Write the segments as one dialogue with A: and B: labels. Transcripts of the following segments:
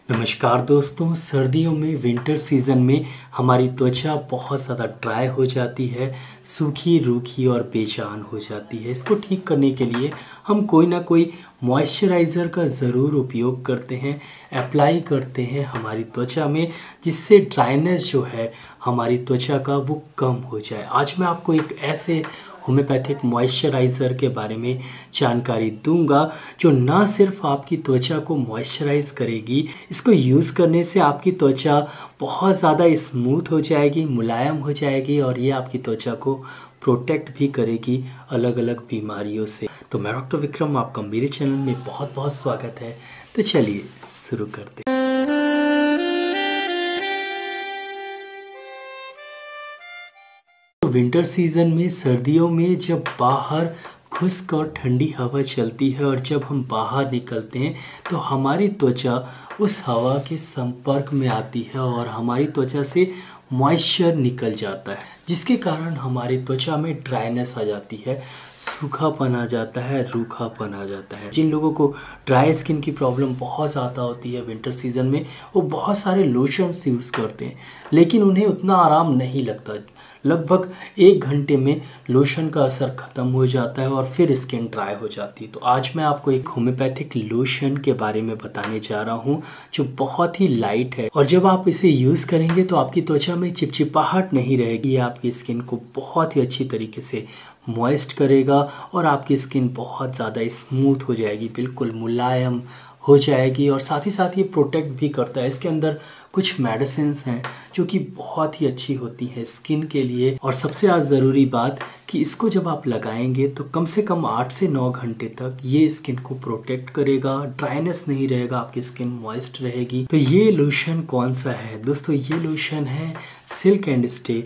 A: नमस्कार दोस्तों। सर्दियों में विंटर सीज़न में हमारी त्वचा बहुत ज़्यादा ड्राई हो जाती है, सूखी रूखी और बेजान हो जाती है। इसको ठीक करने के लिए हम कोई ना कोई मॉइस्चराइज़र का ज़रूर उपयोग करते हैं, अप्लाई करते हैं हमारी त्वचा में, जिससे ड्राइनेस जो है हमारी त्वचा का वो कम हो जाए। आज मैं आपको एक ऐसे होम्योपैथिक मॉइस्चराइज़र के बारे में जानकारी दूंगा जो ना सिर्फ आपकी त्वचा को मॉइस्चराइज़ करेगी, इसको यूज़ करने से आपकी त्वचा बहुत ज़्यादा स्मूथ हो जाएगी, मुलायम हो जाएगी और ये आपकी त्वचा को प्रोटेक्ट भी करेगी अलग अलग बीमारियों से। तो मैं डॉक्टर विक्रम, आपका मेरे चैनल में बहुत बहुत स्वागत है। तो चलिए शुरू करते हैं। विंटर सीज़न में, सर्दियों में जब बाहर खुश्क और ठंडी हवा चलती है और जब हम बाहर निकलते हैं तो हमारी त्वचा उस हवा के संपर्क में आती है और हमारी त्वचा से मॉइस्चर निकल जाता है, जिसके कारण हमारी त्वचा में ड्राइनेस आ जाती है, सूखापन आ जाता है, रूखापन आ जाता है। जिन लोगों को ड्राई स्किन की प्रॉब्लम बहुत ज़्यादा होती है विंटर सीज़न में, वो बहुत सारे लोशंस यूज़ करते हैं, लेकिन उन्हें उतना आराम नहीं लगता। लगभग 1 घंटे में लोशन का असर ख़त्म हो जाता है और फिर स्किन ड्राई हो जाती है। तो आज मैं आपको एक होम्योपैथिक लोशन के बारे में बताने जा रहा हूँ जो बहुत ही लाइट है, और जब आप इसे यूज़ करेंगे तो आपकी त्वचा में चिपचिपाहट नहीं रहेगी। ये आपकी स्किन को बहुत ही अच्छी तरीके से मॉइस्ट करेगा और आपकी स्किन बहुत ज़्यादा स्मूथ हो जाएगी, बिल्कुल मुलायम हो जाएगी, और साथ ही साथ ये प्रोटेक्ट भी करता है। इसके अंदर कुछ मेडिसिन्स हैं जो कि बहुत ही अच्छी होती हैं स्किन के लिए। और सबसे ज़्यादा ज़रूरी बात कि इसको जब आप लगाएंगे तो कम से कम 8 से 9 घंटे तक ये स्किन को प्रोटेक्ट करेगा, ड्राइनेस नहीं रहेगा, आपकी स्किन मॉइस्ट रहेगी। तो ये लोशन कौन सा है दोस्तों? ये लोशन है silk and stay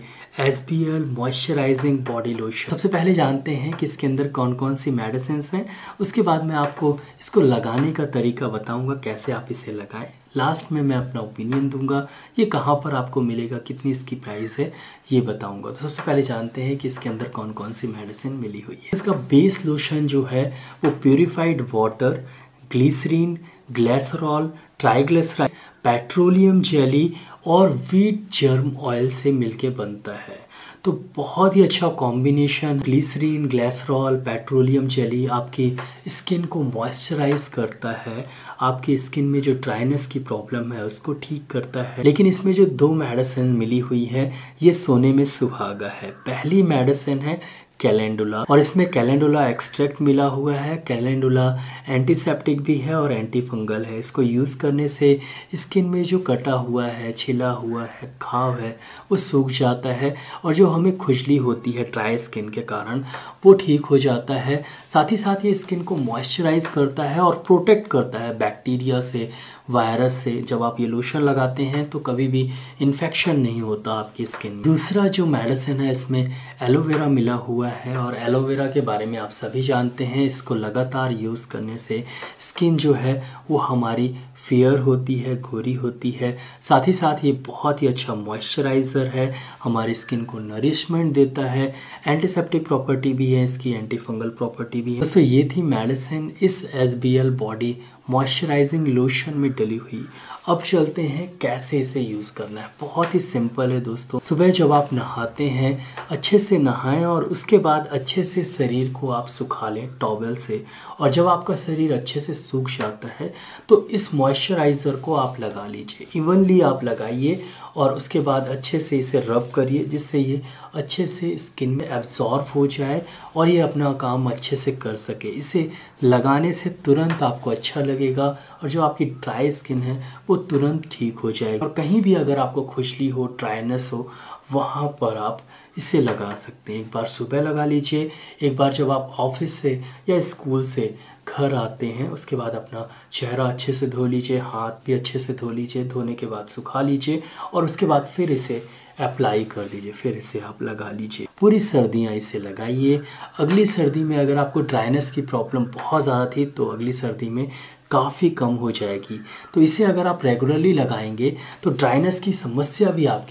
A: SBL moisturising body lotion. सबसे पहले जानते हैं कि इसके अंदर कौन कौन सी मेडिसिन्स हैं, उसके बाद मैं आपको इसको लगाने का तरीका बताऊंगा, कैसे आप इसे लगाएं। लास्ट में मैं अपना ओपिनियन दूंगा, ये कहाँ पर आपको मिलेगा, कितनी इसकी प्राइस है, ये बताऊंगा। तो सबसे पहले जानते हैं कि इसके अंदर कौन कौन सी मेडिसिन मिली हुई है। इसका बेस लोशन जो है वो purified water, glycerine, glycerol, triglyceride, petroleum jelly और व्हीट जर्म ऑयल से मिलके बनता है। तो बहुत ही अच्छा combination. Glycerine, glycerol, petroleum jelly आपकी स्किन को मॉइस्चराइज करता है, आपकी स्किन में जो ड्राइनेस की प्रॉब्लम है उसको ठीक करता है। लेकिन इसमें जो 2 मेडिसिन मिली हुई है ये सोने में सुहागा है। पहली मेडिसिन है कैलेंडुला, और इसमें कैलेंडुला एक्सट्रैक्ट मिला हुआ है। कैलेंडुला एंटीसेप्टिक भी है और एंटी फंगल है। इसको यूज़ करने से स्किन में जो कटा हुआ है, छिला हुआ है, घाव है, वो सूख जाता है, और जो हमें खुजली होती है ड्राई स्किन के कारण वो ठीक हो जाता है। साथ ही साथ ये स्किन को मॉइस्चराइज करता है और प्रोटेक्ट करता है बैक्टीरिया से, वायरस से। जब आप ये लोशन लगाते हैं तो कभी भी इन्फेक्शन नहीं होता आपकी स्किन में। दूसरा जो मेडिसिन है इसमें एलोवेरा मिला हुआ है, और एलोवेरा के बारे में आप सभी जानते हैं। इसको लगातार यूज़ करने से स्किन जो है वो हमारी फेयर होती है, गोरी होती है। साथ ही साथ ये बहुत ही अच्छा मॉइस्चराइज़र है, हमारी स्किन को नरिशमेंट देता है, एंटीसेप्टिक प्रॉपर्टी भी है इसकी, एंटी फंगल प्रॉपर्टी भी है। दोस्तों ये थी मेडिसिन इस SBL बॉडी मॉइस्चराइजिंग लोशन में डली हुई। अब चलते हैं कैसे इसे यूज़ करना है। बहुत ही सिंपल है दोस्तों। सुबह जब आप नहाते हैं अच्छे से नहाएं और उसके बाद अच्छे से शरीर को आप सुखा लें टॉवेल से, और जब आपका शरीर अच्छे से सूख जाता है तो इस मॉइस्चराइज़र को आप लगा लीजिए। इवनली आप लगाइए और उसके बाद अच्छे से इसे रब करिए, जिससे ये अच्छे से स्किन में एब्जॉर्ब हो जाए और ये अपना काम अच्छे से कर सके। इसे लगाने से तुरंत आपको अच्छा लगेगा और जो आपकी ड्राई स्किन है वो तुरंत ठीक हो जाएगी। और कहीं भी अगर आपको खुजली हो, ड्राइनेस हो, वहाँ पर आप इसे लगा सकते हैं। एक बार सुबह लगा लीजिए, एक बार जब आप ऑफिस से या स्कूल से घर आते हैं उसके बाद अपना चेहरा अच्छे से धो लीजिए, हाथ भी अच्छे से धो लीजिए, धोने के बाद सुखा लीजिए और उसके बाद फिर इसे अप्लाई कर दीजिए, फिर इसे आप लगा लीजिए। पूरी सर्दियाँ इसे लगाइए। अगली सर्दी में अगर आपको ड्राइनेस की प्रॉब्लम बहुत ज़्यादा थी तो अगली सर्दी में काफ़ी कम हो जाएगी। तो इसे अगर आप रेगुलरली लगाएंगे तो ड्राइनेस की समस्या भी आपकी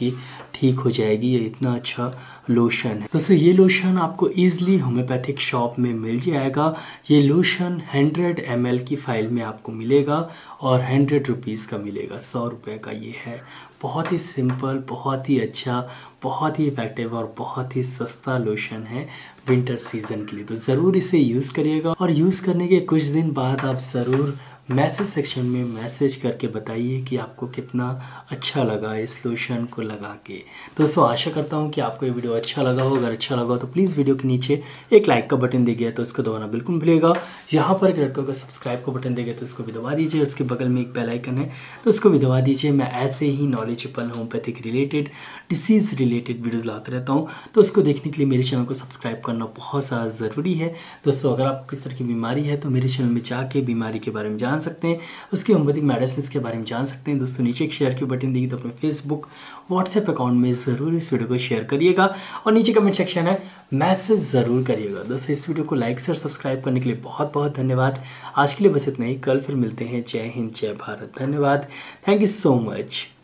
A: ठीक हो जाएगी। ये इतना अच्छा लोशन है। दोस्तों ये लोशन आपको ईजिली होम्योपैथिक शॉप में मिल जाएगा। ये लोशन 100 ml की फाइल में आपको मिलेगा और 100 रुपीज़ का मिलेगा, 100 रुपये का ये है। बहुत ही सिंपल, बहुत ही अच्छा, बहुत ही इफेक्टिव और बहुत ही सस्ता लोशन है विंटर सीज़न के लिए। तो ज़रूर इसे यूज़ करिएगा और यूज़ करने के कुछ दिन बाद आप ज़रूर मैसेज सेक्शन में मैसेज करके बताइए कि आपको कितना अच्छा लगा इस लोशन को लगा के। दोस्तों आशा करता हूँ कि आपको ये वीडियो अच्छा लगा हो। अगर अच्छा लगा हो तो प्लीज़ वीडियो के नीचे एक लाइक का बटन दे गया तो उसको दबाना बिल्कुल मत भूलिएगा। यहाँ पर एक रेड कलर का सब्सक्राइब का बटन दे गया तो उसको भी दबा दीजिए। उसके बगल में एक बेल आइकन है तो उसको भी दबा दीजिए। मैं ऐसे ही knowledgeable homeopathic related, disease related videos लाते रहता हूँ, तो उसको देखने के लिए मेरे चैनल को सब्सक्राइब करना बहुत ज़्यादा ज़रूरी है। दोस्तों अगर आपको किस तरह की बीमारी है तो मेरे चैनल में जाके बीमारी के बारे में जान सकते हैं, उसकी होम्योपैथिक मेडिसिन के बारे में जान सकते हैं। दोस्तों नीचे एक शेयर की बटन देगी तो अपने फेसबुक, व्हाट्सएप अकाउंट में ज़रूर इस वीडियो को शेयर करिएगा और नीचे कमेंट सेक्शन है मैसेज ज़रूर करिएगा। दोस्तों इस वीडियो को लाइक से और सब्सक्राइब करने के लिए बहुत बहुत धन्यवाद। आज के लिए बस इतना ही, कल फिर मिलते हैं। जय हिंद, जय भारत, धन्यवाद, थैंक यू सो मच।